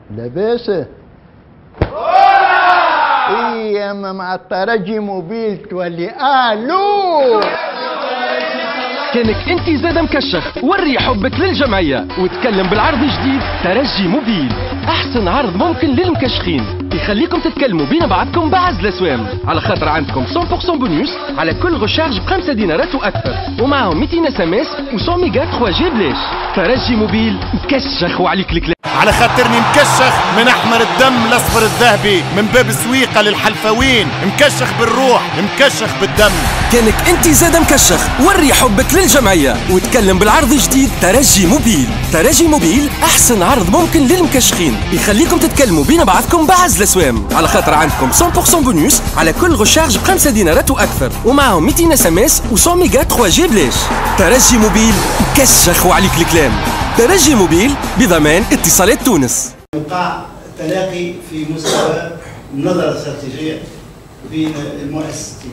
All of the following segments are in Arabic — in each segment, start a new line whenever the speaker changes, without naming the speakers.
لاباسه. ايه اما مع الترجي موبيل تولي الو.
كانك انت زاد مكشخ وري حبك للجمعية وتكلم بالعرض جديد ترجي موبيل، احسن عرض ممكن للمكشخين يخليكم تتكلموا بين بعضكم بعز الاسوام، على خاطر عندكم 100% بونيوس على كل غشارج ب5 دينارات واكثر، ومعهم 200 اس ام اس و100 ميجا 3 جي بلاش. ترجي موبيل مكشخ وعليك الكلام.
على خاطرني مكشخ من احمر الدم لاصفر الذهبي، من باب سويقه للحلفاوين، مكشخ بالروح مكشخ بالدم.
كانك انت زاد مكشخ وري حبك للجمعية وتكلم بالعرض جديد ترجي موبيل. ترجي موبيل احسن عرض ممكن للمكشخين يخليكم تتكلموا بين بعضكم بعز الاسوام، على خاطر عندكم 100% بونيوس على كل غشارج ب5 دينارات واكثر، ومعهم 200 اس ام اس و100 ميجا 3 جي بلاش. ترجي موبيل مكشخ وعليك الكلام. ترجي موبيل بضمان اتصالات تونس.
وقع تلاقي في مستوى النظرة الاستراتيجية بين المؤسستين،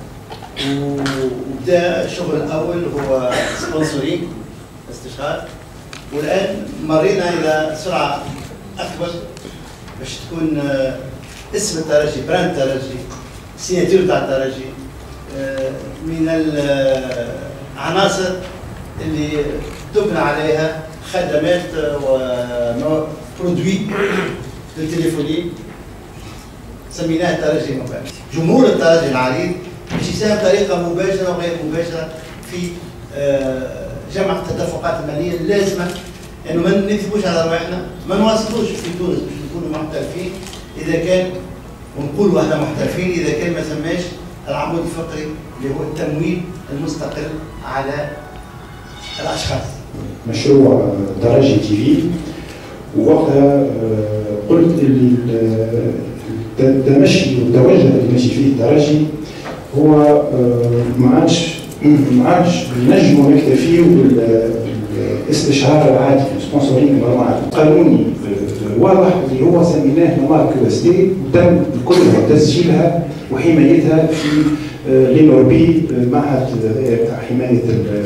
وبدا الشغل الأول هو سبونسورينج استشهاد، والآن مرينا إلى سرعة أكبر باش تكون اسم الترجي، براند الترجي، سيناتير تاع الترجي من العناصر اللي تبنى عليها خدمات وبرودوي للتليفوني سميناه الترجي موبيل. جمهور الترجي العريض باش يساهم بطريقه مباشره وغير مباشره في جمع التدفقات الماليه اللازمه، انه ما نكذبوش على رواحنا، ما نواصلوش في تونس باش نكونوا محترفين اذا كان، ونقولوا احنا محترفين اذا كان ما سماش العمود الفقري اللي هو التمويل المستقل على الاشخاص.
مشروع ترجي تي في، ووقتها قلت اللي التمشي والتوجه اللي ماشي فيه الترجي هو ما عادش نجموا نكتفيوا بالاستشهار العادي، السبونسورينغ نورمال قانوني واضح اللي هو سميناه مارك كيو اس تي، وتم كلها تسجيلها وحمايتها في لينوربي، معهد حمايه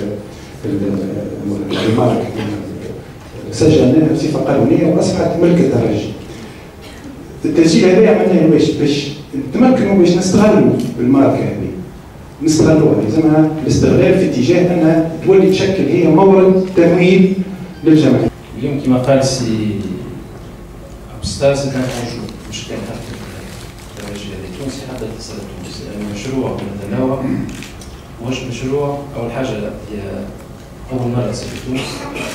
المارك، سجلناها بصفه قانونيه واصبحت ملك الترجي. التسجيل هذا عملناه باش نتمكنوا باش نستغلوا الماركه هذه، نستغلوها، لازمها الاستغلال في اتجاه انها تولي تشكل هي مورد تمويل للجمعيه.
اليوم كما قال سي أستاذ سي كان انجو مش كان حتى الترجي التونسي حتى الاتصالات التونسي، يعني مشروع متنوع، مش مشروع اول حاجه هي اول مره تصير في تونس،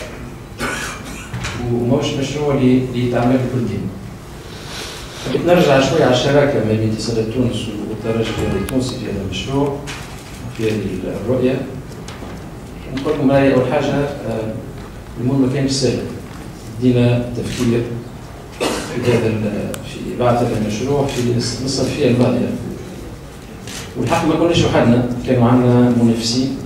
ومش مشروع اللي يتعمل بكل دين. حبيت نرجع شوي على الشراكه ما بين اتصالات تونس والترجي التونسي في هذا المشروع في هذه الرؤيه. نقول لكم هاي اول حاجه الامور ما كانش سهله، بدينا تفكير في هذا في بعث هذا المشروع في الصيفيه الماضيه، والحق ما كناش وحدنا، كانوا عندنا منافسين،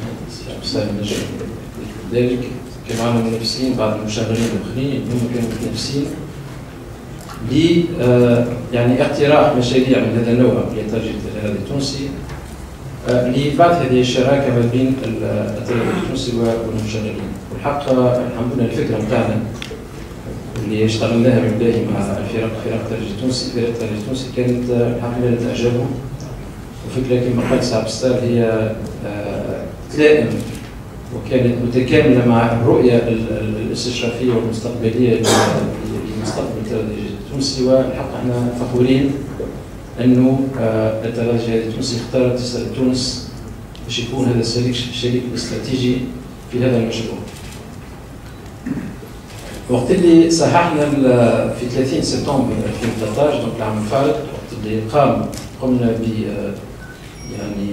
ذلك كانوا عندنا منافسين، بعض المشغلين الاخرين هم كانوا متنافسين ل يعني اقتراح مشاريع من هذا النوع للترجي التونسي لبعض هذه الشراكه ما بين الترجي التونسي والمشغلين. والحق الحمد لله الفكره نتاعنا اللي اشتغلناها من باهي مع فرق الترجي التونسي كانت الحق لله تعجبهم، وفكره كما قال سي بستار هي تلائم وكانت متكامله مع الرؤيه الاستشرافيه والمستقبليه لمستقبل الترجي التونسي. والحق احنا فخورين انه الترجي التونسي اختار اتصالات تونس باش يكون هذا الشريك الاستراتيجي في هذا المشروع. وقت اللي صححنا في 30 سبتمبر 2013 دونك العام الفارط، وقت اللي قمنا ب يعني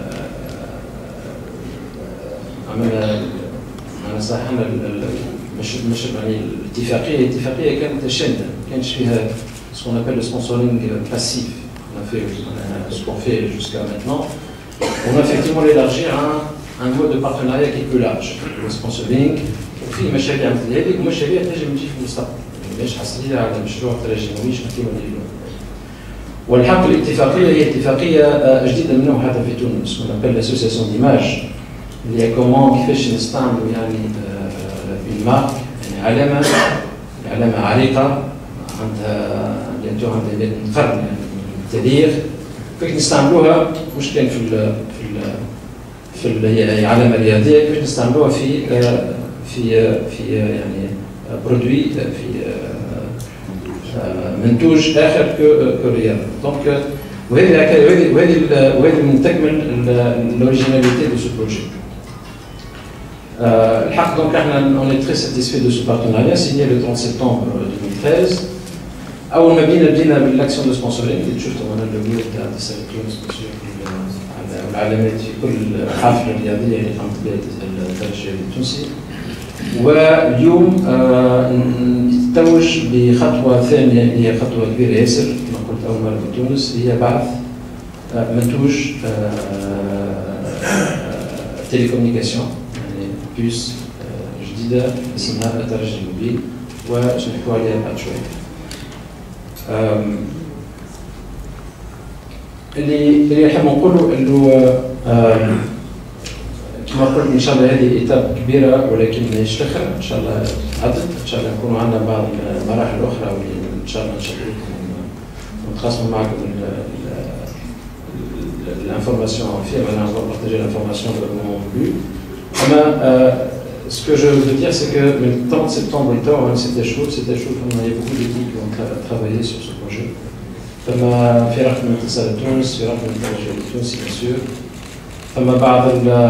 عملنا صححنا يعني الاتفاقيه كانت شامله، ما كانش فيها ce qu'on appelle le sponsoring passif. On a fait ce qu'on fait jusqu'à maintenant. On a effectivement élargi un mode de partenariat qui est plus large. Le sponsoring, وفي مشاريع مثل هذه ومشاريع تنجم تجي في المستقبل، مش حصريه على مشروع الترجي مش كما نديروا. والحق الاتفاقيه هي اتفاقيه جديده من نوعها حتى في تونس، qu'on appelle l'association d'image، اللي هي كومون كيفاش نستعملوا يعني المارك، يعني علامه علامة عريقة عندها قرن يعني من التاريخ، كيف نستعملوها مش كان في هي علامة رياضية، كيف نستعملوها في يعني برودوي في منتوج آخر كرياضة. دونك وهذه من تكمل l'originalité de ce projet. الحق دونك احنا on est très satisfait de ce partenariat signé le 30 septembre 2013. أول ما بدينا بالاكسيون دو سبونسورينغ اللي شفتوا هنا اللوجو تاع اتصال تونس والعلامات في كل حافلة رياضية اللي قامت بها الترجي التونسي. واليوم نتوج بخطوة ثانية اللي هي خطوة كبيرة ياسر كما قلت أول مرة في تونس، هي بعث منتوج تيليكومنيكاسيون يعني بيوس جديدة اسمها الترجي الموبيل وسنحكوا عليها بعد شوية. اللي نحب نقوله انه كما قلت ان شاء الله هذه ايتاب كبيره ولكن ماهيش الاخر، ان شاء الله عدت ان شاء الله نكونوا عندنا بعض المراحل الاخرى واللي ان شاء الله نشارككم ونتخاصموا معكم الانفورماسيون فيها، maintenant on va partager l'information dans le moment voulu. Ce que je veux dire, c'est que le 30 septembre, c'était chaud, on avait beaucoup d'équipes qui ont travaillé sur ce projet. فما في رقم اتصال تونس، في رقم الترجي التونسي bien sûr. فما بعض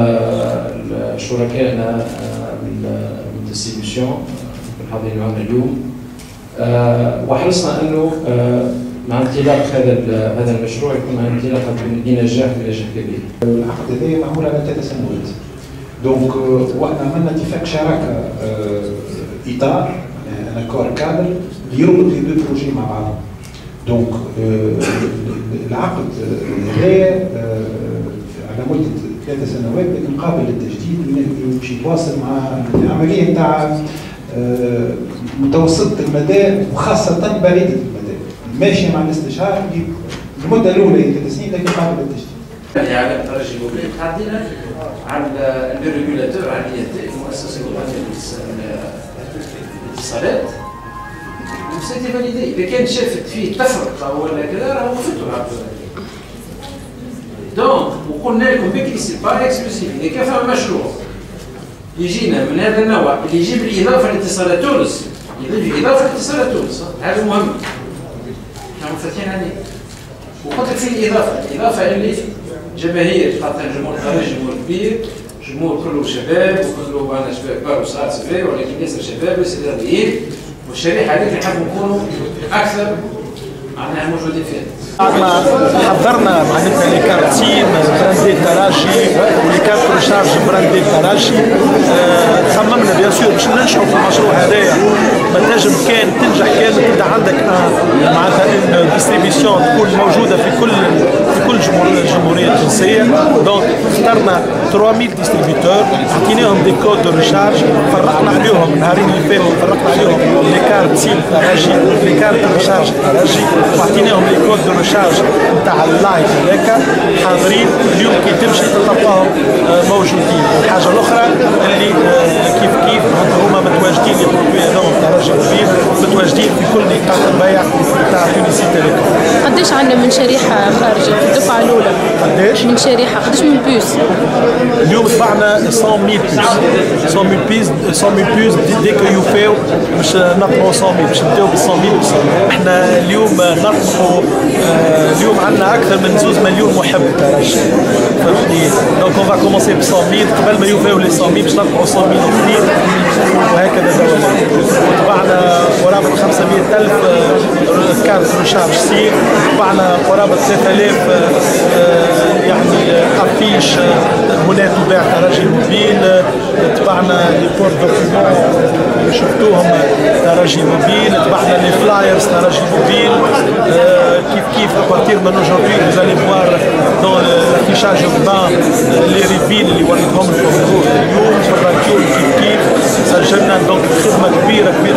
شركائنا من الديستريبيوشن حاضرين معنا اليوم. وحرصنا انه مع انطلاق هذا المشروع يكون انطلاقه بنجاح كبير.
العقد هذا معمول على 3 سنوات. دونك واحنا عملنا اتفاق شراكه اطار ان اكور كادر يربط لي دو بروجي مع بعضهم. دونك العقد هذايا على مده 3 سنوات لكن قابل للتجديد يمشي يتواصل مع العمليه نتاع متوسطه المدى وخاصه بعيده المدى ماشيه مع الاستشهار المده الاولى هي 3 سنين لكن قابل للتجديد.
يعني على الترجي الموبيل تعدينا على الريجولاتور على المؤسسه الوطنيه للاتصالات وسيتي فاليدي. اذا كان شافت فيه تفرقه ولا كذا راهو وقفتوا العقد. دونك وقلنا لكم بكري سي با اكسكلوسيف، اذا كان فما مشروع يجينا من هذا النوع اللي يجيب الاضافه لاتصالات تونس، يضيف اضافه لاتصالات تونس، هذا مهم. احنا فاتحين عليه. وقلت لك في الاضافه اللي جماهير خاطر جمهور الترجي جمهور كبير، جمهور كله شباب وكله معنا شباب كبار وصغار صغير ولكن ياسر شباب ياسر رياضيين، والشريحه هذيك نحب نكونوا اكثر معناها موجودين فيها.
حضرنا معناتها لي كارتين براندي الترجي ولي كارت ريشارج براندي الترجي. خممنا بيان سور باش ننجحوا في المشروع هذايا، ما تنجم كان تنجح كان تبدا عندك معناتها ديستريبيسيون تكون موجوده في كل الجمهوريه التونسيه. دونك اخترنا 3000 ديستريبيتور، عطيناهم دي كود دو ريشارج، فرقنا عليهم النهارين اللي فاتوا فرقنا عليهم لي كارت سيل الترجي لي كارت ريشارج الترجي وعطيناهم لي كود دو ريشارج نتاع اللايف هذاك حاضرين اليوم كي تمشي تلقاهم موجودين. الحاجه الاخرى اللي كيف هما متواجدين لي برودوي هذوما الترجي الموبيل متواجدين في كل نقاط البيع نتاع تونسي تيليكوم.
قداش عندنا من شريحه خارجه في الدفعه الاولى؟ قداش؟ من شريحه قداش من بيوس؟
اليوم طبعنا 100,000 بيوس دي كو يوفيو باش نطلعوا 100,000 باش نبداو ب 100,000. احنا اليوم نطمحوا اليوم عندنا اكثر من 2 مليون محب ترجي فهمتني. دونك اون فا كومونسي ب 100,000 قبل ما يوفيو لي 100,000 باش نطلعوا 100,000 اخرين وهكذا دوالي. وطبعنا قرابه 500,000 كارت ريشارج سيم، طبعنا قرابه 3000 يعني افيش هناك تباع ترجي موبيل. تبعنا لي بورت دوكيمون شفتوهم ترجي موبيل، تبعنا لي فلايرز ترجي موبيل. كيف ابارتير من اجوردي vous allez voir dans l'affichage urbain les rivines اللي وريتهم لكم اليوم في الراديو كيف سجلنا. دونك خدمه كبيره